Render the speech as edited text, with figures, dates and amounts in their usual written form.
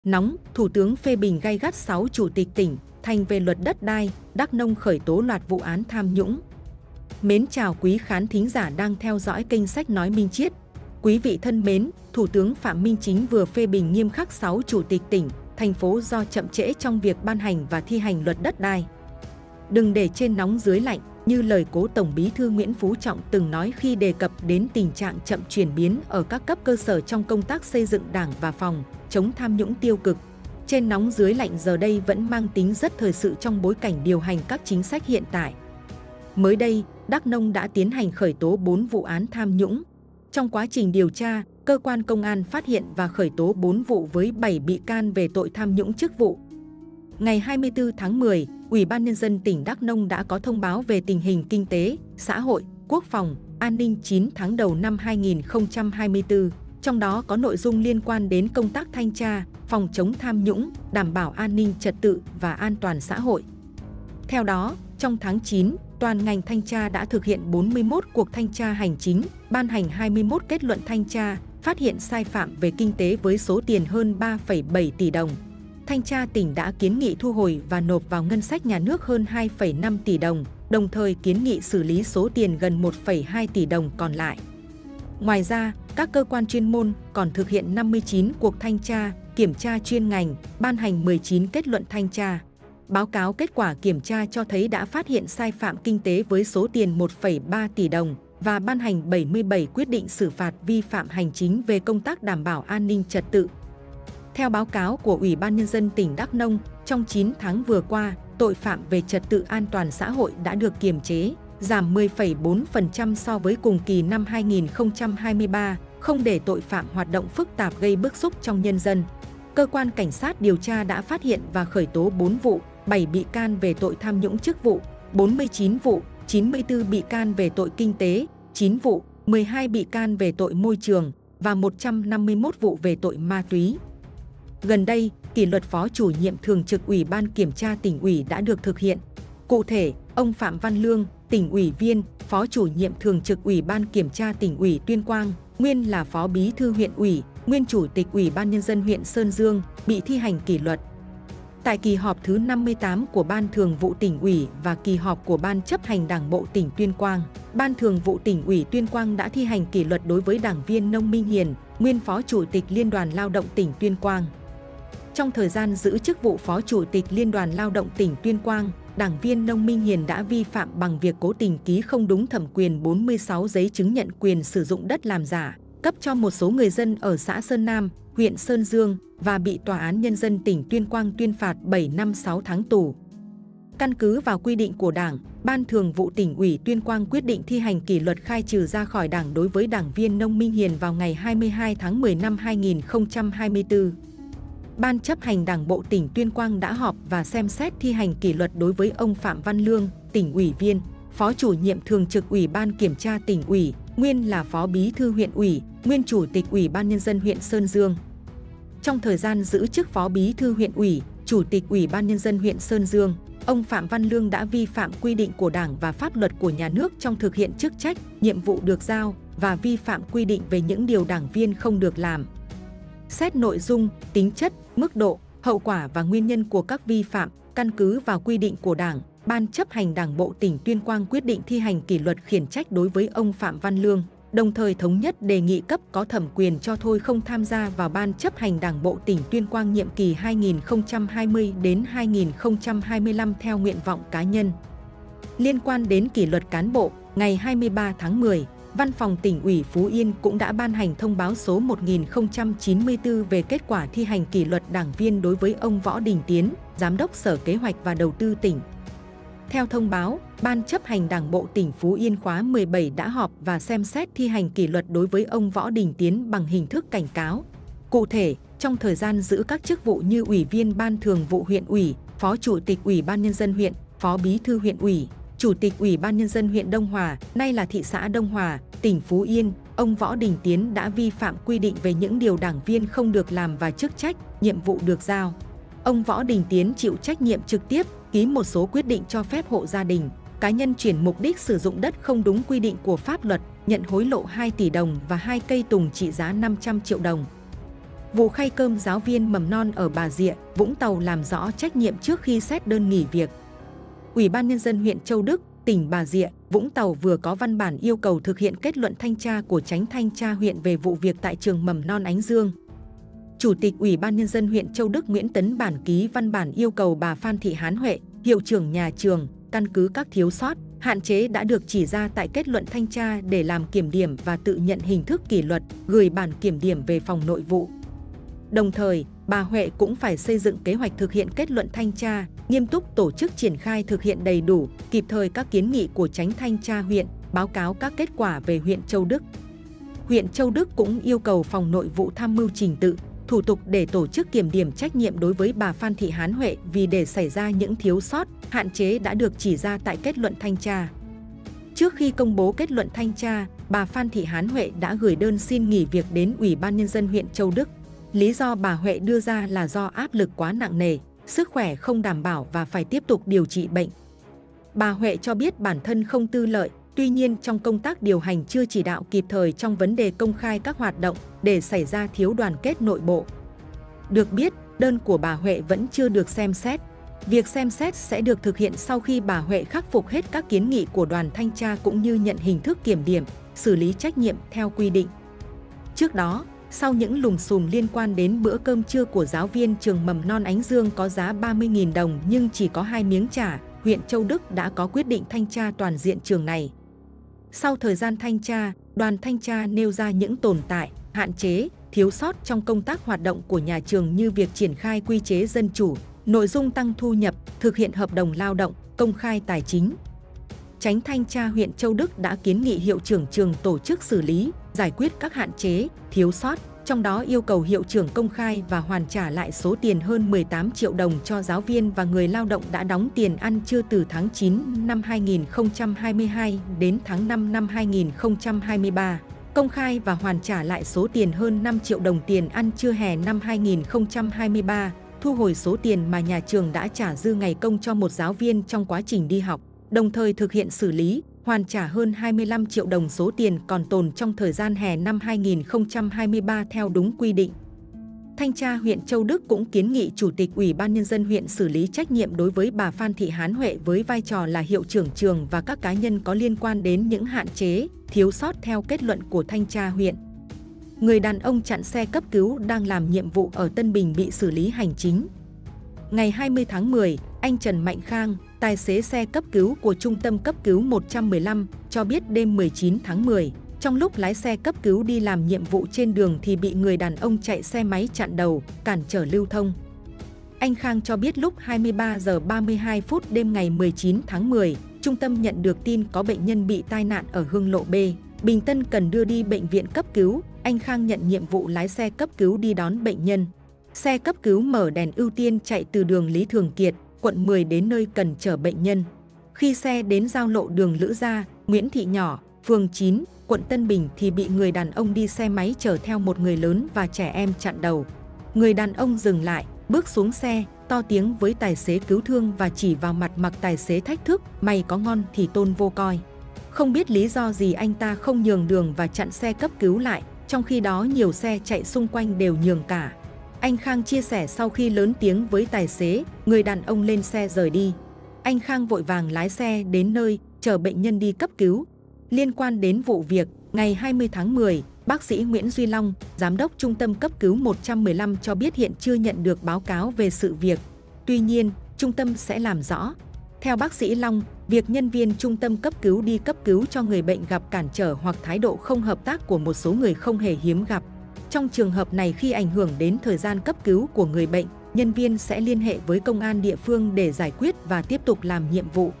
Nóng, Thủ tướng phê bình gay gắt 6 chủ tịch tỉnh, thành về luật đất đai, Đắk Nông khởi tố loạt vụ án tham nhũng. Mến chào quý khán thính giả đang theo dõi kênh Sách Nói Minh Triết. Quý vị thân mến, Thủ tướng Phạm Minh Chính vừa phê bình nghiêm khắc 6 chủ tịch tỉnh, thành phố do chậm trễ trong việc ban hành và thi hành luật đất đai. Đừng để trên nóng dưới lạnh, như lời cố Tổng Bí thư Nguyễn Phú Trọng từng nói khi đề cập đến tình trạng chậm chuyển biến ở các cấp cơ sở trong công tác xây dựng Đảng và phòng chống tham nhũng tiêu cực. Trên nóng dưới lạnh giờ đây vẫn mang tính rất thời sự trong bối cảnh điều hành các chính sách hiện tại. Mới đây, Đắk Nông đã tiến hành khởi tố 4 vụ án tham nhũng. Trong quá trình điều tra, cơ quan công an phát hiện và khởi tố 4 vụ với 7 bị can về tội tham nhũng chức vụ. Ngày 24 tháng 10, Ủy ban Nhân dân tỉnh Đắk Nông đã có thông báo về tình hình kinh tế, xã hội, quốc phòng, an ninh 9 tháng đầu năm 2024, trong đó có nội dung liên quan đến công tác thanh tra, phòng chống tham nhũng, đảm bảo an ninh trật tự và an toàn xã hội. Theo đó, trong tháng 9, toàn ngành thanh tra đã thực hiện 41 cuộc thanh tra hành chính, ban hành 21 kết luận thanh tra, phát hiện sai phạm về kinh tế với số tiền hơn 3,7 tỷ đồng. Thanh tra tỉnh đã kiến nghị thu hồi và nộp vào ngân sách nhà nước hơn 2,5 tỷ đồng, đồng thời kiến nghị xử lý số tiền gần 1,2 tỷ đồng còn lại. Ngoài ra, các cơ quan chuyên môn còn thực hiện 59 cuộc thanh tra, kiểm tra chuyên ngành, ban hành 19 kết luận thanh tra. Báo cáo kết quả kiểm tra cho thấy đã phát hiện sai phạm kinh tế với số tiền 1,3 tỷ đồng và ban hành 77 quyết định xử phạt vi phạm hành chính về công tác đảm bảo an ninh trật tự. Theo báo cáo của Ủy ban Nhân dân tỉnh Đắk Nông, trong 9 tháng vừa qua, tội phạm về trật tự an toàn xã hội đã được kiềm chế, giảm 10,4% so với cùng kỳ năm 2023, không để tội phạm hoạt động phức tạp gây bức xúc trong nhân dân. Cơ quan cảnh sát điều tra đã phát hiện và khởi tố 4 vụ, 7 bị can về tội tham nhũng chức vụ, 49 vụ, 94 bị can về tội kinh tế, 9 vụ, 12 bị can về tội môi trường và 151 vụ về tội ma túy. Gần đây, kỷ luật Phó Chủ nhiệm Thường trực Ủy ban Kiểm tra Tỉnh ủy đã được thực hiện. Cụ thể, ông Phạm Văn Lương, Tỉnh ủy viên, Phó Chủ nhiệm Thường trực Ủy ban Kiểm tra Tỉnh ủy Tuyên Quang, nguyên là Phó Bí thư huyện ủy, nguyên Chủ tịch Ủy ban Nhân dân huyện Sơn Dương, bị thi hành kỷ luật. Tại kỳ họp thứ 58 của Ban Thường vụ Tỉnh ủy và kỳ họp của Ban chấp hành Đảng bộ tỉnh Tuyên Quang, Ban Thường vụ Tỉnh ủy Tuyên Quang đã thi hành kỷ luật đối với đảng viên Nông Minh Hiền, nguyên Phó Chủ tịch Liên đoàn Lao động tỉnh Tuyên Quang. Trong thời gian giữ chức vụ Phó Chủ tịch Liên đoàn Lao động tỉnh Tuyên Quang, đảng viên Nông Minh Hiền đã vi phạm bằng việc cố tình ký không đúng thẩm quyền 46 giấy chứng nhận quyền sử dụng đất làm giả, cấp cho một số người dân ở xã Sơn Nam, huyện Sơn Dương và bị Tòa án Nhân dân tỉnh Tuyên Quang tuyên phạt 7 năm 6 tháng tù. Căn cứ vào quy định của Đảng, Ban Thường vụ Tỉnh ủy Tuyên Quang quyết định thi hành kỷ luật khai trừ ra khỏi Đảng đối với đảng viên Nông Minh Hiền vào ngày 22 tháng 10 năm 2024. Ban chấp hành Đảng bộ tỉnh Tuyên Quang đã họp và xem xét thi hành kỷ luật đối với ông Phạm Văn Lương, Tỉnh ủy viên, Phó Chủ nhiệm Thường trực Ủy ban Kiểm tra Tỉnh ủy, nguyên là Phó Bí thư huyện ủy, nguyên Chủ tịch Ủy ban Nhân dân huyện Sơn Dương. Trong thời gian giữ chức Phó Bí thư huyện ủy, Chủ tịch Ủy ban Nhân dân huyện Sơn Dương, ông Phạm Văn Lương đã vi phạm quy định của Đảng và pháp luật của nhà nước trong thực hiện chức trách, nhiệm vụ được giao và vi phạm quy định về những điều đảng viên không được làm. Xét nội dung, tính chất, mức độ, hậu quả và nguyên nhân của các vi phạm, căn cứ vào quy định của Đảng, Ban chấp hành Đảng bộ tỉnh Tuyên Quang quyết định thi hành kỷ luật khiển trách đối với ông Phạm Văn Lương, đồng thời thống nhất đề nghị cấp có thẩm quyền cho thôi không tham gia vào Ban chấp hành Đảng bộ tỉnh Tuyên Quang nhiệm kỳ 2020 đến 2025 theo nguyện vọng cá nhân. Liên quan đến kỷ luật cán bộ, ngày 23 tháng 10, Văn phòng Tỉnh ủy Phú Yên cũng đã ban hành thông báo số 1094 về kết quả thi hành kỷ luật đảng viên đối với ông Võ Đình Tiến, Giám đốc Sở Kế hoạch và Đầu tư tỉnh. Theo thông báo, Ban chấp hành Đảng bộ tỉnh Phú Yên khóa 17 đã họp và xem xét thi hành kỷ luật đối với ông Võ Đình Tiến bằng hình thức cảnh cáo. Cụ thể, trong thời gian giữ các chức vụ như Ủy viên Ban Thường vụ huyện ủy, Phó Chủ tịch Ủy ban Nhân dân huyện, Phó Bí thư huyện ủy, Chủ tịch Ủy ban Nhân dân huyện Đông Hòa, nay là thị xã Đông Hòa, tỉnh Phú Yên, ông Võ Đình Tiến đã vi phạm quy định về những điều đảng viên không được làm và chức trách, nhiệm vụ được giao. Ông Võ Đình Tiến chịu trách nhiệm trực tiếp, ký một số quyết định cho phép hộ gia đình, cá nhân chuyển mục đích sử dụng đất không đúng quy định của pháp luật, nhận hối lộ 2 tỷ đồng và 2 cây tùng trị giá 500 triệu đồng. Vụ khay cơm giáo viên mầm non ở Bà Rịa, Vũng Tàu làm rõ trách nhiệm trước khi xét đơn nghỉ việc. Ủy ban Nhân dân huyện Châu Đức, tỉnh Bà Rịa, Vũng Tàu vừa có văn bản yêu cầu thực hiện kết luận thanh tra của Chánh Thanh tra huyện về vụ việc tại trường mầm non Ánh Dương. Chủ tịch Ủy ban Nhân dân huyện Châu Đức Nguyễn Tấn Bản ký văn bản yêu cầu bà Phan Thị Hán Huệ, hiệu trưởng nhà trường, căn cứ các thiếu sót, hạn chế đã được chỉ ra tại kết luận thanh tra để làm kiểm điểm và tự nhận hình thức kỷ luật, gửi bản kiểm điểm về phòng nội vụ. Đồng thời, bà Huệ cũng phải xây dựng kế hoạch thực hiện kết luận thanh tra, nghiêm túc tổ chức triển khai thực hiện đầy đủ, kịp thời các kiến nghị của Chánh Thanh tra huyện, báo cáo các kết quả về huyện Châu Đức. Huyện Châu Đức cũng yêu cầu phòng nội vụ tham mưu trình tự, thủ tục để tổ chức kiểm điểm trách nhiệm đối với bà Phan Thị Hán Huệ vì để xảy ra những thiếu sót, hạn chế đã được chỉ ra tại kết luận thanh tra. Trước khi công bố kết luận thanh tra, bà Phan Thị Hán Huệ đã gửi đơn xin nghỉ việc đến Ủy ban Nhân dân huyện Châu Đức. Lý do bà Huệ đưa ra là do áp lực quá nặng nề, sức khỏe không đảm bảo và phải tiếp tục điều trị bệnh. Bà Huệ cho biết bản thân không tư lợi, tuy nhiên trong công tác điều hành chưa chỉ đạo kịp thời trong vấn đề công khai các hoạt động để xảy ra thiếu đoàn kết nội bộ. Được biết, đơn của bà Huệ vẫn chưa được xem xét. Việc xem xét sẽ được thực hiện sau khi bà Huệ khắc phục hết các kiến nghị của đoàn thanh tra cũng như nhận hình thức kiểm điểm, xử lý trách nhiệm theo quy định. Trước đó, sau những lùm xùm liên quan đến bữa cơm trưa của giáo viên trường mầm non Ánh Dương có giá 30.000 đồng nhưng chỉ có 2 miếng chả, huyện Châu Đức đã có quyết định thanh tra toàn diện trường này. Sau thời gian thanh tra, đoàn thanh tra nêu ra những tồn tại, hạn chế, thiếu sót trong công tác hoạt động của nhà trường như việc triển khai quy chế dân chủ, nội dung tăng thu nhập, thực hiện hợp đồng lao động, công khai tài chính. Chánh Thanh tra huyện Châu Đức đã kiến nghị hiệu trưởng trường tổ chức xử lý, giải quyết các hạn chế, thiếu sót, trong đó yêu cầu hiệu trưởng công khai và hoàn trả lại số tiền hơn 18 triệu đồng cho giáo viên và người lao động đã đóng tiền ăn trưa từ tháng 9 năm 2022 đến tháng 5 năm 2023. Công khai và hoàn trả lại số tiền hơn 5 triệu đồng tiền ăn trưa hè năm 2023, thu hồi số tiền mà nhà trường đã trả dư ngày công cho một giáo viên trong quá trình đi học, đồng thời thực hiện xử lý, hoàn trả hơn 25 triệu đồng số tiền còn tồn trong thời gian hè năm 2023 theo đúng quy định. Thanh tra huyện Châu Đức cũng kiến nghị Chủ tịch Ủy ban Nhân dân huyện xử lý trách nhiệm đối với bà Phan Thị Hán Huệ với vai trò là hiệu trưởng trường và các cá nhân có liên quan đến những hạn chế, thiếu sót theo kết luận của thanh tra huyện. Người đàn ông chặn xe cấp cứu đang làm nhiệm vụ ở Tân Bình bị xử lý hành chính. Ngày 20 tháng 10, anh Trần Mạnh Khang, tài xế xe cấp cứu của Trung tâm cấp cứu 115, cho biết đêm 19 tháng 10, trong lúc lái xe cấp cứu đi làm nhiệm vụ trên đường thì bị người đàn ông chạy xe máy chặn đầu, cản trở lưu thông. Anh Khang cho biết lúc 23 giờ 32 phút đêm ngày 19 tháng 10, trung tâm nhận được tin có bệnh nhân bị tai nạn ở Hương Lộ B, Bình Tân cần đưa đi bệnh viện cấp cứu. Anh Khang nhận nhiệm vụ lái xe cấp cứu đi đón bệnh nhân. Xe cấp cứu mở đèn ưu tiên chạy từ đường Lý Thường Kiệt, quận 10 đến nơi cần chở bệnh nhân. Khi xe đến giao lộ đường Lữ Gia, Nguyễn Thị Nhỏ, phường 9, quận Tân Bình thì bị người đàn ông đi xe máy chở theo một người lớn và trẻ em chặn đầu. Người đàn ông dừng lại, bước xuống xe, to tiếng với tài xế cứu thương và chỉ vào mặt mặc tài xế thách thức, mày có ngon thì tôn vô coi. Không biết lý do gì anh ta không nhường đường và chặn xe cấp cứu lại, trong khi đó nhiều xe chạy xung quanh đều nhường cả. Anh Khang chia sẻ sau khi lớn tiếng với tài xế, người đàn ông lên xe rời đi. Anh Khang vội vàng lái xe đến nơi, chở bệnh nhân đi cấp cứu. Liên quan đến vụ việc, ngày 20 tháng 10, bác sĩ Nguyễn Duy Long, Giám đốc Trung tâm cấp cứu 115 cho biết hiện chưa nhận được báo cáo về sự việc. Tuy nhiên, trung tâm sẽ làm rõ. Theo bác sĩ Long, việc nhân viên trung tâm cấp cứu đi cấp cứu cho người bệnh gặp cản trở hoặc thái độ không hợp tác của một số người không hề hiếm gặp. Trong trường hợp này khi ảnh hưởng đến thời gian cấp cứu của người bệnh, nhân viên sẽ liên hệ với công an địa phương để giải quyết và tiếp tục làm nhiệm vụ.